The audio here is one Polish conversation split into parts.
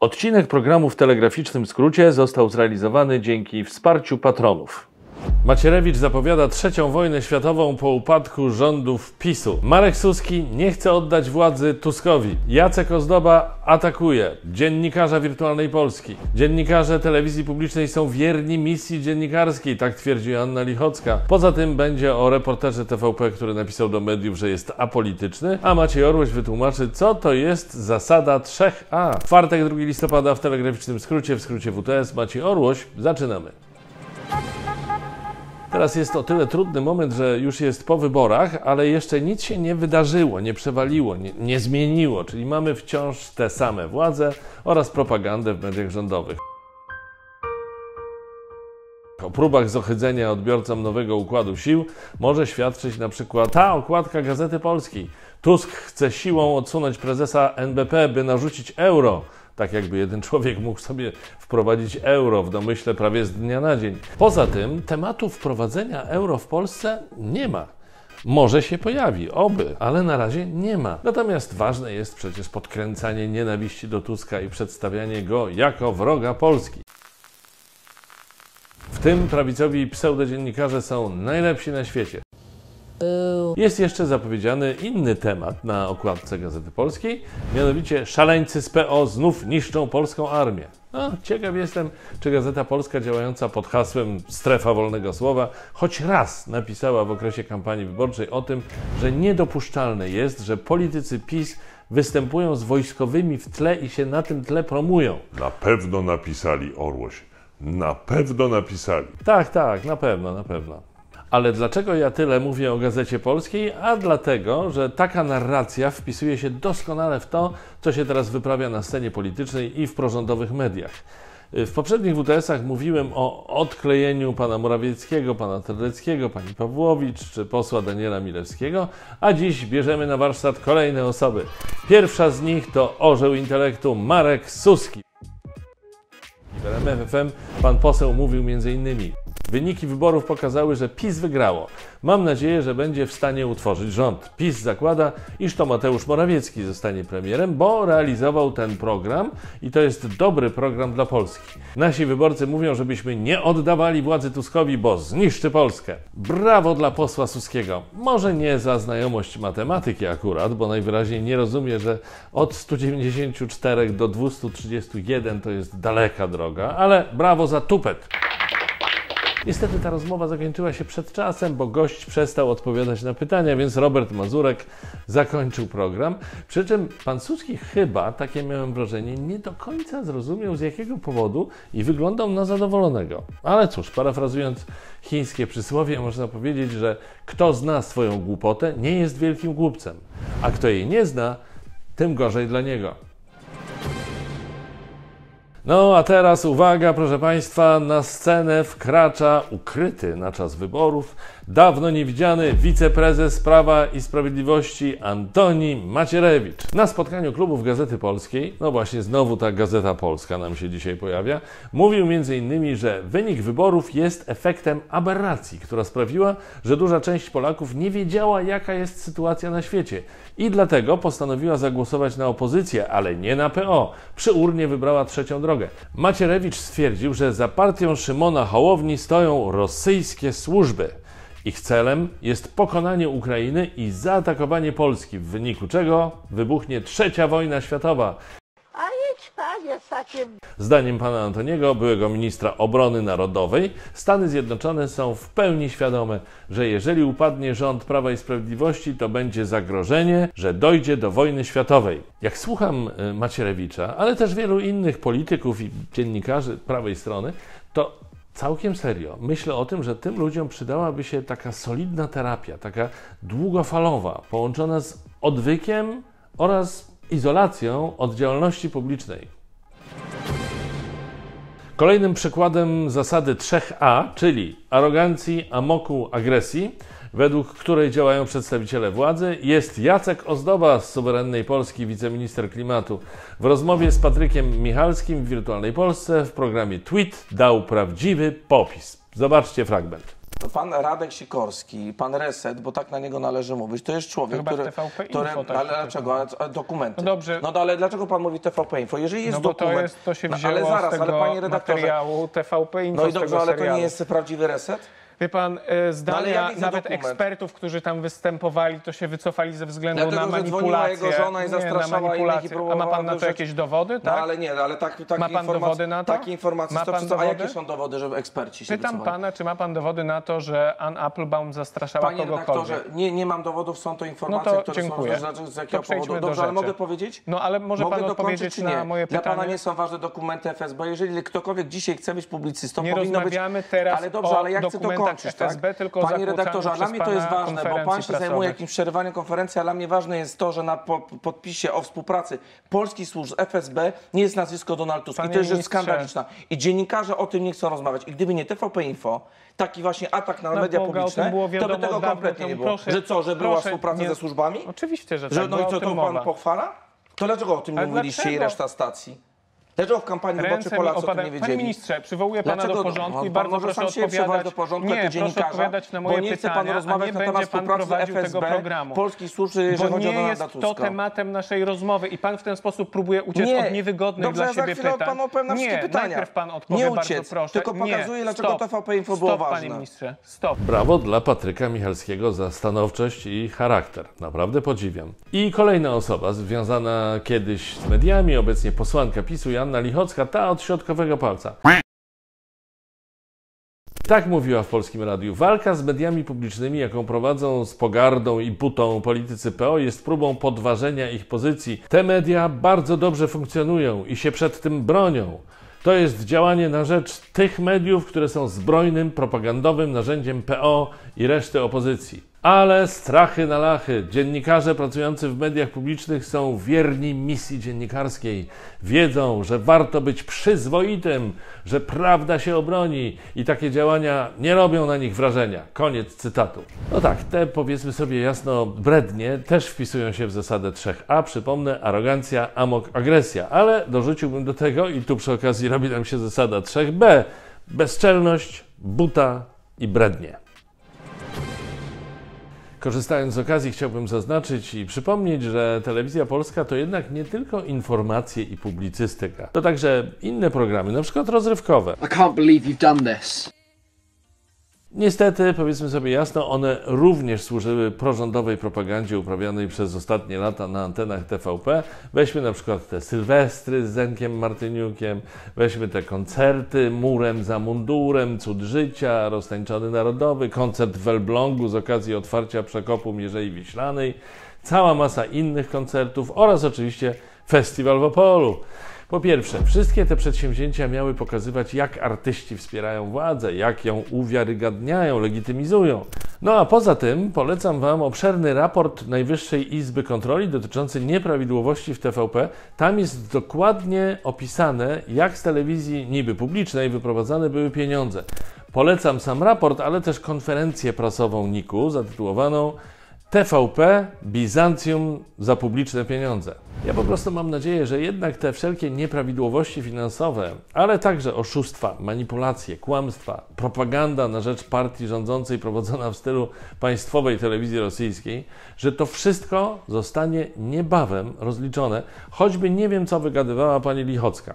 Odcinek programu w telegraficznym skrócie został zrealizowany dzięki wsparciu patronów. Macierewicz zapowiada trzecią wojnę światową po upadku rządów PiS-u. Marek Suski nie chce oddać władzy Tuskowi. Jacek Ozdoba atakuje dziennikarza Wirtualnej Polski. Dziennikarze telewizji publicznej są wierni misji dziennikarskiej, tak twierdzi Anna Lichocka. Poza tym będzie o reporterze TVP, który napisał do mediów, że jest apolityczny, a Maciej Orłoś wytłumaczy, co to jest zasada 3A. Czwartek, 2 listopada w telegraficznym skrócie, w skrócie WTS. Maciej Orłoś, zaczynamy. Teraz jest o tyle trudny moment, że już jest po wyborach, ale jeszcze nic się nie wydarzyło, nie przewaliło, nie zmieniło, czyli mamy wciąż te same władze oraz propagandę w mediach rządowych. O próbach zohydzenia odbiorcom nowego układu sił może świadczyć na przykład ta okładka Gazety Polskiej. Tusk chce siłą odsunąć prezesa NBP, by narzucić euro. Tak jakby jeden człowiek mógł sobie wprowadzić euro w domyśle prawie z dnia na dzień. Poza tym tematu wprowadzenia euro w Polsce nie ma. Może się pojawi, oby, ale na razie nie ma. Natomiast ważne jest przecież podkręcanie nienawiści do Tuska i przedstawianie go jako wroga Polski. W tym prawicowi pseudodziennikarze są najlepsi na świecie. Jest jeszcze zapowiedziany inny temat na okładce Gazety Polskiej, mianowicie szaleńcy z PO znów niszczą polską armię. No, ciekaw jestem, czy Gazeta Polska działająca pod hasłem Strefa Wolnego Słowa choć raz napisała w okresie kampanii wyborczej o tym, że niedopuszczalne jest, że politycy PiS występują z wojskowymi w tle i się na tym tle promują. Na pewno napisali, Orłoś. Na pewno napisali. Tak, na pewno. Ale dlaczego ja tyle mówię o Gazecie Polskiej? A dlatego, że taka narracja wpisuje się doskonale w to, co się teraz wyprawia na scenie politycznej i w prorządowych mediach. W poprzednich WTS-ach mówiłem o odklejeniu pana Morawieckiego, pana Terleckiego, pani Pawłowicz czy posła Daniela Milewskiego, a dziś bierzemy na warsztat kolejne osoby. Pierwsza z nich to orzeł intelektu Marek Suski. W RMF FM pan poseł mówił m.in. Wyniki wyborów pokazały, że PiS wygrało. Mam nadzieję, że będzie w stanie utworzyć rząd. PiS zakłada, iż to Mateusz Morawiecki zostanie premierem, bo realizował ten program i to jest dobry program dla Polski. Nasi wyborcy mówią, żebyśmy nie oddawali władzy Tuskowi, bo zniszczy Polskę. Brawo dla posła Suskiego. Może nie za znajomość matematyki akurat, bo najwyraźniej nie rozumie, że od 194 do 231 to jest daleka droga, ale brawo za tupet. Niestety ta rozmowa zakończyła się przed czasem, bo gość przestał odpowiadać na pytania, więc Robert Mazurek zakończył program. Przy czym pan Suski chyba, takie miałem wrażenie, nie do końca zrozumiał z jakiego powodu i wyglądał na zadowolonego. Ale cóż, parafrazując chińskie przysłowie, można powiedzieć, że kto zna swoją głupotę, nie jest wielkim głupcem, a kto jej nie zna, tym gorzej dla niego. No a teraz uwaga, proszę Państwa, na scenę wkracza ukryty na czas wyborów dawno niewidziany wiceprezes Prawa i Sprawiedliwości Antoni Macierewicz. Na spotkaniu klubów Gazety Polskiej, no właśnie znowu ta Gazeta Polska nam się dzisiaj pojawia, mówił m.in., że wynik wyborów jest efektem aberracji, która sprawiła, że duża część Polaków nie wiedziała, jaka jest sytuacja na świecie i dlatego postanowiła zagłosować na opozycję, ale nie na PO. Przy urnie wybrała trzecią drogę. Macierewicz stwierdził, że za partią Szymona Hołowni stoją rosyjskie służby. Ich celem jest pokonanie Ukrainy i zaatakowanie Polski, w wyniku czego wybuchnie trzecia wojna światowa. Zdaniem pana Antoniego, byłego ministra obrony narodowej, Stany Zjednoczone są w pełni świadome, że jeżeli upadnie rząd Prawa i Sprawiedliwości, to będzie zagrożenie, że dojdzie do wojny światowej. Jak słucham Macierewicza, ale też wielu innych polityków i dziennikarzy prawej strony, to całkiem serio myślę o tym, że tym ludziom przydałaby się taka solidna terapia, taka długofalowa, połączona z odwykiem oraz izolacją od działalności publicznej. Kolejnym przykładem zasady 3A, czyli arogancji, amoku, agresji, według której działają przedstawiciele władzy, jest Jacek Ozdoba z Suwerennej Polski, wiceminister klimatu. W rozmowie z Patrykiem Michalskim w Wirtualnej Polsce w programie Tweet dał prawdziwy popis. Zobaczcie fragment. To pan Radek Sikorski, pan Reset, bo tak na niego należy mówić, to jest człowiek, chyba który... TVP Info, tak, ale dlaczego? A dokumenty? No dobrze. No ale dlaczego pan mówi TVP Info? Jeżeli jest No bo dokument... to się wzięło ale zaraz, z tego ale panie redaktorze... materiału TVP Info. No i z dobrze, tego ale to serialu. nie jest prawdziwy Reset? Wie pan, zdania ja widzę nawet dokument. ekspertów, którzy tam występowali, to się wycofali ze względu Dlatego, na że dzwoniła manipulację. jego żona i zastraszała innych i A próbowała ma pan na to dojrzeć. jakieś dowody, No tak? ale nie, ale takie Ma pan dowody na to? Takie informacje, Ma pan a jakie dowody? są dowody, że eksperci się Pytam wycofali? pana, czy ma pan dowody na to, że Ann Applebaum zastraszała Panie kogokolwiek? redaktorze, nie mam dowodów, są to informacje, No to które dziękuję. są z jakiego To przejdźmy powodu. do Dobrze, ale rzeczy. mogę powiedzieć? No ale może Mogę pan dokończyć, odpowiedzieć czy nie? na moje Dla pytanie? pana nie są ważne dokumenty FSB. Jeżeli ktokolwiek dzisiaj chce być publicystą, Nie powinno być... rozmawiamy teraz ale dobrze, o ale ja chcę dokumentach dokończyć, FSB, tak? tylko Panie zakłócaniu redaktorze, a dla przez mnie to jest pana ważne, bo pan konferencji się zajmuje prasowych. jakimś przerywaniem konferencji, a dla mnie ważne jest to, że na podpisie o współpracy polskich służb z FSB nie jest nazwisko Donald Tusk. Panie I to jest rzecz ministrze. skandaliczna. I dziennikarze o tym nie chcą rozmawiać. I gdyby nie TVP Info, taki właśnie atak na Na media Boga, o publiczne, tym było to by wiadomo tego dawno kompletnie temu. nie było. Proszę, Że co, że była proszę, współpraca nie- ze służbami? Oczywiście, że Że, tak. no była i co, o tym to pan mowa. pochwala? To dlaczego o tym nie Ale mówiliście i dlaczego? reszta stacji? Dlaczego w kampanii wyborczej Ręce mi Polacy o tym opadają. nie Panie wiedzieli? ministrze, przywołuję pana Dlaczego? do porządku i Pan bardzo może proszę sam się przywołać odpowiadać. do porządku Nie, jako proszę dziennikarza, odpowiadać na moje bo nie chce pan pytania, rozmawiać a na nie temat będzie pan współpracy prowadził tego FSB, programu. polskich służb, jeżeli Bo chodzi o nie Donalda jest Tuska. to tematem naszej rozmowy i pan w ten sposób próbuje uciec Nie. od niewygodnych Dobrze, dla ja za siebie chwilę pytań. panu odpowiem na wszystkie Nie, pytania. najpierw pan odpowie, Nie bardzo uciec, proszę. tylko pokazuje, dlaczego Stop. TVP Info było Stop, ważne. panie ministrze, stop. Brawo dla Patryka Michalskiego za stanowczość i charakter. Naprawdę podziwiam. I kolejna osoba związana kiedyś z mediami, obecnie posłanka PiS-u, Joanna Lichocka, ta od środkowego palca. Tak mówiła w Polskim Radiu. Walka z mediami publicznymi, jaką prowadzą z pogardą i butą politycy PO, jest próbą podważenia ich pozycji. Te media bardzo dobrze funkcjonują i się przed tym bronią. To jest działanie na rzecz tych mediów, które są zbrojnym, propagandowym narzędziem PO i reszty opozycji. Ale strachy na lachy. Dziennikarze pracujący w mediach publicznych są wierni misji dziennikarskiej. Wiedzą, że warto być przyzwoitym, że prawda się obroni i takie działania nie robią na nich wrażenia. Koniec cytatu. No tak, te powiedzmy sobie jasno brednie też wpisują się w zasadę 3A. Przypomnę, arogancja, amok, agresja. Ale dorzuciłbym do tego, i tu przy okazji robi nam się zasada 3B. Bezczelność, buta i brednie. Korzystając z okazji, chciałbym zaznaczyć i przypomnieć, że Telewizja Polska to jednak nie tylko informacje i publicystyka. To także inne programy, na przykład rozrywkowe. I can't believe you've done this. Niestety, powiedzmy sobie jasno, one również służyły prorządowej propagandzie uprawianej przez ostatnie lata na antenach TVP. Weźmy na przykład te Sylwestry z Zenkiem Martyniukiem, weźmy te koncerty Murem za mundurem, Cud życia, Roztańczony Narodowy, koncert w Elblągu z okazji otwarcia przekopu Mierzei Wiślanej, cała masa innych koncertów oraz oczywiście Festiwal w Opolu. Po pierwsze, wszystkie te przedsięwzięcia miały pokazywać, jak artyści wspierają władzę, jak ją uwiarygadniają, legitymizują. No a poza tym polecam Wam obszerny raport Najwyższej Izby Kontroli dotyczący nieprawidłowości w TVP. Tam jest dokładnie opisane, jak z telewizji niby publicznej wyprowadzane były pieniądze. Polecam sam raport, ale też konferencję prasową NIK-u zatytułowaną TVP Bizancjum za publiczne pieniądze. Ja po prostu mam nadzieję, że jednak te wszelkie nieprawidłowości finansowe, ale także oszustwa, manipulacje, kłamstwa, propaganda na rzecz partii rządzącej prowadzona w stylu państwowej telewizji rosyjskiej, że to wszystko zostanie niebawem rozliczone, choćby nie wiem, co wygadywała pani Lichocka.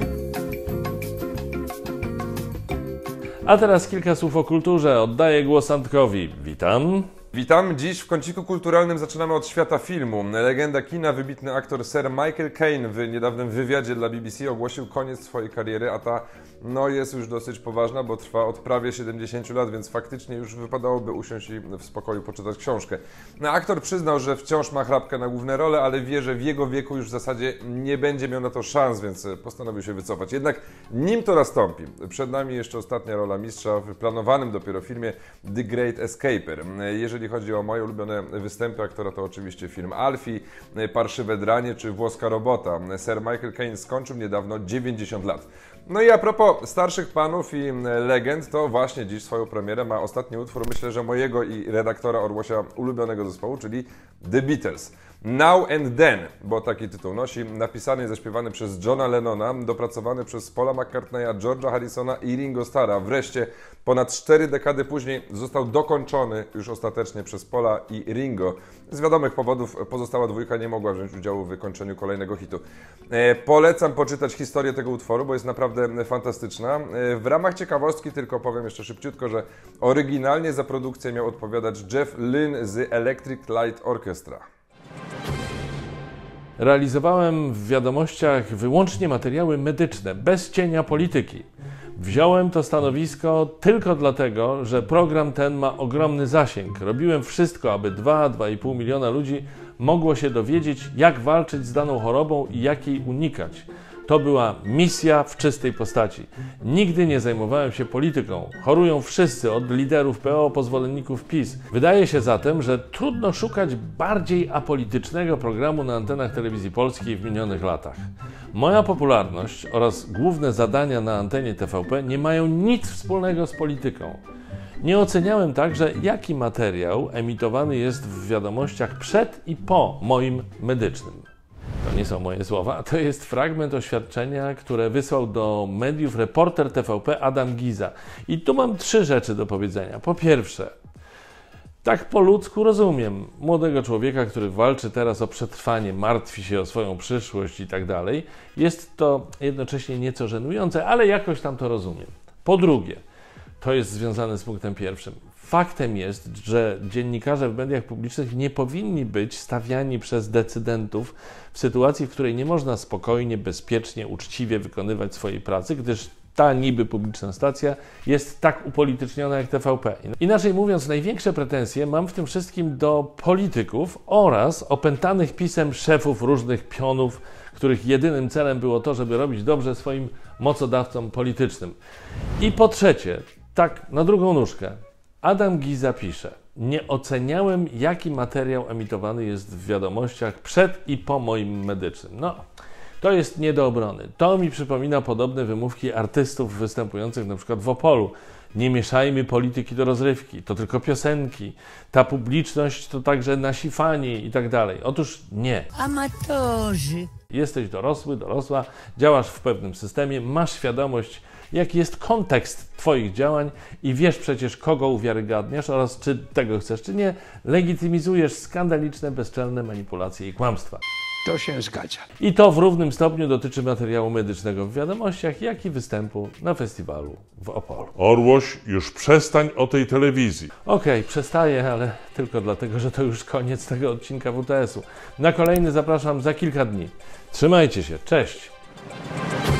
A teraz kilka słów o kulturze. Oddaję głos Antkowi. Witam. Witam. Dziś w kąciku kulturalnym zaczynamy od świata filmu. Legenda kina, wybitny aktor Sir Michael Caine w niedawnym wywiadzie dla BBC ogłosił koniec swojej kariery, a ta jest już dosyć poważna, bo trwa od prawie 70 lat, więc faktycznie już wypadałoby usiąść i w spokoju poczytać książkę. Aktor przyznał, że wciąż ma chrapkę na główne role, ale wie, że w jego wieku już w zasadzie nie będzie miał na to szans, więc postanowił się wycofać. Jednak nim to nastąpi, przed nami jeszcze ostatnia rola mistrza w planowanym dopiero filmie The Great Escaper. Jeżeli chodzi o moje ulubione występy aktora, to oczywiście film Alfie, Parszywe dranie czy Włoska robota. Sir Michael Caine skończył niedawno 90 lat. No i a propos starszych panów i legend, to właśnie dziś swoją premierę ma ostatni utwór, myślę, że mojego i redaktora Orłosia ulubionego zespołu, czyli The Beatles. Now and Then, bo taki tytuł nosi, napisany i zaśpiewany przez Johna Lennona, dopracowany przez Paula McCartneya, George'a Harrisona i Ringo Starra. Wreszcie ponad 4 dekady później został dokończony już ostatecznie przez Paula i Ringo. Z wiadomych powodów pozostała dwójka nie mogła wziąć udziału w wykończeniu kolejnego hitu. Polecam poczytać historię tego utworu, bo jest naprawdę fantastyczna. W ramach ciekawostki tylko powiem jeszcze szybciutko, że oryginalnie za produkcję miał odpowiadać Jeff Lynne z Electric Light Orchestra. Realizowałem w wiadomościach wyłącznie materiały medyczne, bez cienia polityki. Wziąłem to stanowisko tylko dlatego, że program ten ma ogromny zasięg. Robiłem wszystko, aby 2–2,5 miliona ludzi mogło się dowiedzieć, jak walczyć z daną chorobą i jak jej unikać. To była misja w czystej postaci. Nigdy nie zajmowałem się polityką. Chorują wszyscy, od liderów PO po zwolenników PiS. Wydaje się zatem, że trudno szukać bardziej apolitycznego programu na antenach telewizji polskiej w minionych latach. Moja popularność oraz główne zadania na antenie TVP nie mają nic wspólnego z polityką. Nie oceniałem także, jaki materiał emitowany jest w wiadomościach przed i po moim medycznym. To nie są moje słowa, to jest fragment oświadczenia, które wysłał do mediów reporter TVP Adam Giza. I tu mam 3 rzeczy do powiedzenia. Po pierwsze, tak po ludzku rozumiem młodego człowieka, który walczy teraz o przetrwanie, martwi się o swoją przyszłość i tak dalej. Jest to jednocześnie nieco żenujące, ale jakoś tam to rozumiem. Po drugie, to jest związane z punktem pierwszym. Faktem jest, że dziennikarze w mediach publicznych nie powinni być stawiani przez decydentów w sytuacji, w której nie można spokojnie, bezpiecznie, uczciwie wykonywać swojej pracy, gdyż ta niby publiczna stacja jest tak upolityczniona jak TVP. Inaczej mówiąc, największe pretensje mam w tym wszystkim do polityków oraz opętanych PiS-em szefów różnych pionów, których jedynym celem było to, żeby robić dobrze swoim mocodawcom politycznym. I po trzecie, tak na drugą nóżkę, Adam Giza pisze: nie oceniałem, jaki materiał emitowany jest w wiadomościach przed i po moim medycznym. No, to jest nie do obrony. To mi przypomina podobne wymówki artystów występujących na przykład w Opolu. Nie mieszajmy polityki do rozrywki, to tylko piosenki. Ta publiczność to także nasi fani i tak dalej. Otóż nie. Amatorzy. Jesteś dorosły, dorosła, działasz w pewnym systemie, masz świadomość, jaki jest kontekst Twoich działań i wiesz przecież, kogo uwiarygadniasz oraz czy tego chcesz, czy nie, legitymizujesz skandaliczne, bezczelne manipulacje i kłamstwa. To się zgadza. I to w równym stopniu dotyczy materiału medycznego w wiadomościach, jak i występu na festiwalu w Opolu. Orłoś, już przestań o tej telewizji. Okej, przestaję, ale tylko dlatego, że to już koniec tego odcinka WTS-u. Na kolejny zapraszam za kilka dni. Trzymajcie się, cześć!